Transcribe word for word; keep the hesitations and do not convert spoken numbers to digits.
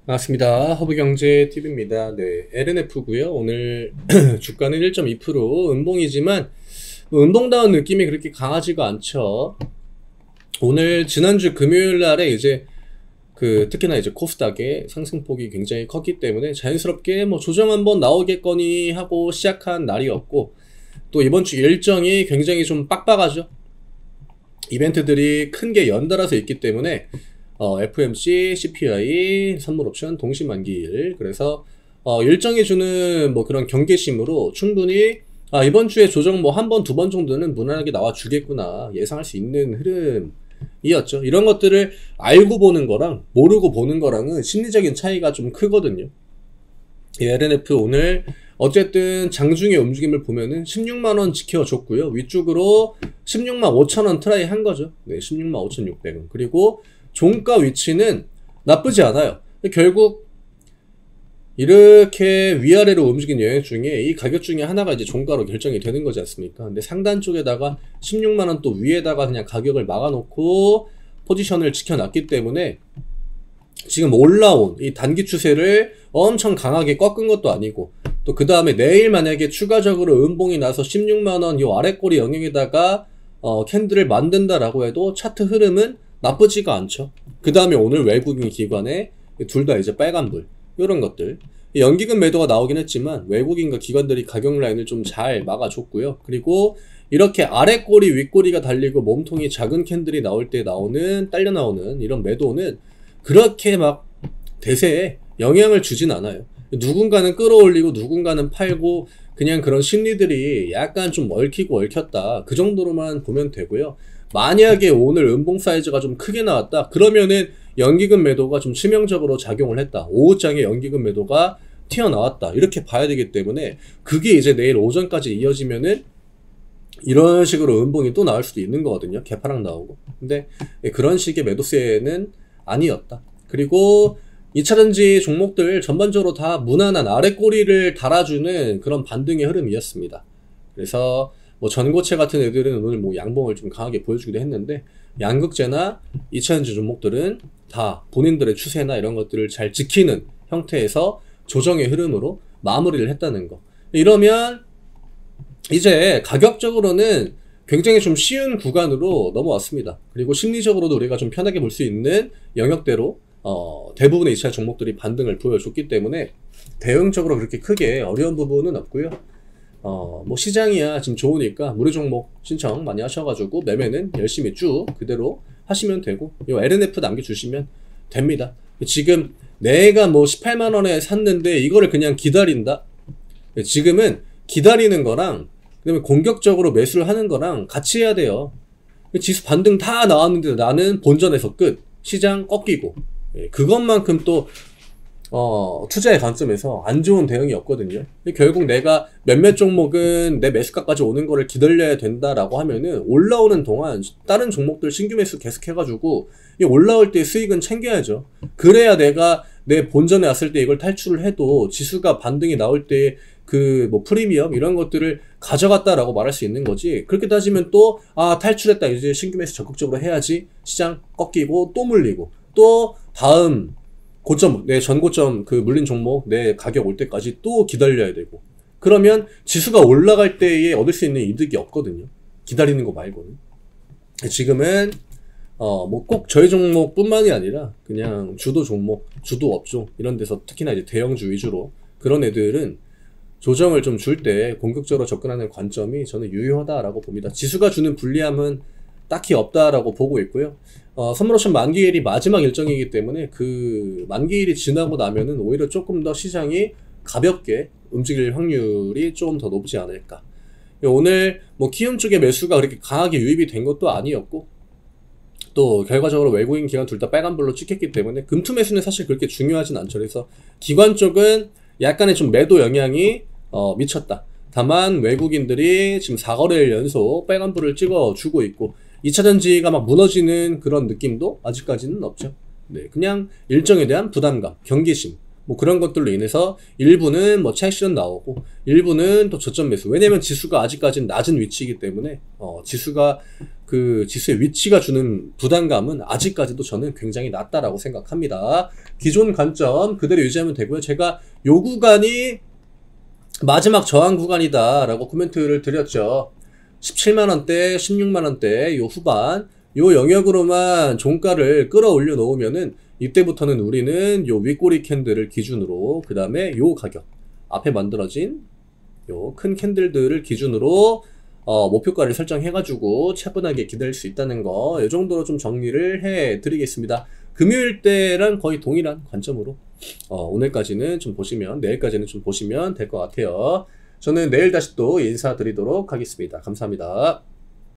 반갑습니다. 허브경제티비입니다. 네, 엘엔에프고요. 오늘 주가는 일 점 이 퍼센트 음봉이지만 뭐 음봉다운 느낌이 그렇게 강하지가 않죠. 오늘 지난주 금요일 날에 이제 그 특히나 이제 코스닥의 상승폭이 굉장히 컸기 때문에 자연스럽게 뭐 조정 한번 나오겠거니 하고 시작한 날이었고, 또 이번 주 일정이 굉장히 좀 빡빡하죠. 이벤트들이 큰 게 연달아서 있기 때문에 어, 에프오엠씨, 씨피아이, 선물옵션, 동시만기일. 그래서 어, 일정이 주는 뭐 그런 경계심으로 충분히 아, 이번 주에 조정 뭐 한 번, 두 번 정도는 무난하게 나와 주겠구나 예상할 수 있는 흐름이었죠. 이런 것들을 알고 보는 거랑 모르고 보는 거랑은 심리적인 차이가 좀 크거든요. 엘엔에프 오늘 어쨌든 장중의 움직임을 보면은 십육만 원 지켜줬고요. 위쪽으로 십육만 오천 원 트라이 한 거죠. 네, 십육만 오천육백 원. 그리고 종가 위치는 나쁘지 않아요. 결국 이렇게 위아래로 움직인 영역 중에 이 가격 중에 하나가 이제 종가로 결정이 되는 거지 않습니까? 근데 상단 쪽에다가 십육만 원 또 위에다가 그냥 가격을 막아놓고 포지션을 지켜놨기 때문에 지금 올라온 이 단기 추세를 엄청 강하게 꺾은 것도 아니고, 또 그 다음에 내일 만약에 추가적으로 음봉이 나서 십육만 원 요 아래꼬리 영역에다가 어, 캔들을 만든다라고 해도 차트 흐름은 나쁘지가 않죠. 그 다음에 오늘 외국인 기관에 둘 다 이제 빨간불 이런 것들, 연기금 매도가 나오긴 했지만 외국인과 기관들이 가격 라인을 좀 잘 막아줬고요. 그리고 이렇게 아래꼬리 윗꼬리가 달리고 몸통이 작은 캔들이 나올 때 나오는 딸려 나오는 이런 매도는 그렇게 막 대세에 영향을 주진 않아요. 누군가는 끌어올리고 누군가는 팔고 그냥 그런 심리들이 약간 좀 얽히고 얽혔다, 그 정도로만 보면 되고요. 만약에 오늘 음봉 사이즈가 좀 크게 나왔다 그러면은 연기금 매도가 좀 치명적으로 작용을 했다, 오후장에 연기금 매도가 튀어나왔다, 이렇게 봐야 되기 때문에 그게 이제 내일 오전까지 이어지면은 이런 식으로 음봉이 또 나올 수도 있는 거거든요. 개파락 나오고. 근데 그런 식의 매도세는 아니었다. 그리고 이차전지 종목들 전반적으로 다 무난한 아래꼬리를 달아주는 그런 반등의 흐름이었습니다. 그래서 뭐 전고체 같은 애들은 오늘 뭐 양봉을 좀 강하게 보여주기도 했는데, 양극재나 이차전지 종목들은 다 본인들의 추세나 이런 것들을 잘 지키는 형태에서 조정의 흐름으로 마무리를 했다는 거. 이러면 이제 가격적으로는 굉장히 좀 쉬운 구간으로 넘어왔습니다. 그리고 심리적으로도 우리가 좀 편하게 볼 수 있는 영역대로 어, 대부분의 이차 종목들이 반등을 보여줬기 때문에 대응적으로 그렇게 크게 어려운 부분은 없고요. 어, 뭐 시장이야 지금 좋으니까 무료 종목 신청 많이 하셔가지고 매매는 열심히 쭉 그대로 하시면 되고, 이 엘엔에프 남겨주시면 됩니다. 지금 내가 뭐 십팔만 원에 샀는데 이거를 그냥 기다린다? 지금은 기다리는 거랑 그다음에 공격적으로 매수를 하는 거랑 같이 해야 돼요. 지수 반등 다 나왔는데 나는 본전에서 끝, 시장 꺾이고, 그것만큼 또 어, 투자의 관점에서 안 좋은 대응이 없거든요. 결국 내가 몇몇 종목은 내 매수가까지 오는 거를 기다려야 된다라고 하면은 올라오는 동안 다른 종목들 신규 매수 계속 해가지고 이 올라올 때 수익은 챙겨야죠. 그래야 내가 내 본전에 왔을 때 이걸 탈출을 해도 지수가 반등이 나올 때 그 뭐 프리미엄 이런 것들을 가져갔다라고 말할 수 있는 거지. 그렇게 따지면 또 아 탈출했다, 이제 신규 매수 적극적으로 해야지, 시장 꺾이고 또 물리고 또 다음 고점, 내 전고점 그 물린 종목 내 가격 올 때까지 또 기다려야 되고, 그러면 지수가 올라갈 때에 얻을 수 있는 이득이 없거든요. 기다리는 거 말고는. 지금은 어 뭐 꼭 저희 종목 뿐만이 아니라 그냥 주도 종목, 주도 업종 이런 데서 특히나 이제 대형주 위주로 그런 애들은 조정을 좀 줄 때 공격적으로 접근하는 관점이 저는 유효하다라고 봅니다. 지수가 주는 불리함은 딱히 없다라고 보고 있고요. 어, 선물옵션 만기일이 마지막 일정이기 때문에 그 만기일이 지나고 나면은 오히려 조금 더 시장이 가볍게 움직일 확률이 좀 더 높지 않을까. 오늘 뭐 키움 쪽의 매수가 그렇게 강하게 유입이 된 것도 아니었고, 또 결과적으로 외국인 기관 둘 다 빨간불로 찍혔기 때문에 금투 매수는 사실 그렇게 중요하진 않죠. 그래서 기관 쪽은 약간의 좀 매도 영향이 어, 미쳤다. 다만 외국인들이 지금 사 거래일 연속 빨간불을 찍어주고 있고, 이차전지가 막 무너지는 그런 느낌도 아직까지는 없죠. 네, 그냥 일정에 대한 부담감, 경계심 뭐 그런 것들로 인해서 일부는 뭐 차익 실현 나오고 일부는 또 저점 매수. 왜냐면 지수가 아직까지는 낮은 위치이기 때문에 어, 지수가 그 지수의 위치가 주는 부담감은 아직까지도 저는 굉장히 낮다라고 생각합니다. 기존 관점 그대로 유지하면 되고요. 제가 요 구간이 마지막 저항 구간이다 라고 코멘트를 드렸죠. 십칠만 원대, 십육만 원대 요 후반 요 영역으로만 종가를 끌어올려 놓으면은 이때부터는 우리는 요 윗꼬리 캔들을 기준으로 그 다음에 요 가격 앞에 만들어진 요 큰 캔들들을 기준으로 어, 목표가를 설정해가지고 차분하게 기다릴 수 있다는 거, 이 정도로 좀 정리를 해 드리겠습니다. 금요일 때랑 거의 동일한 관점으로, 어, 오늘까지는 좀 보시면, 내일까지는 좀 보시면 될 것 같아요. 저는 내일 다시 또 인사드리도록 하겠습니다. 감사합니다.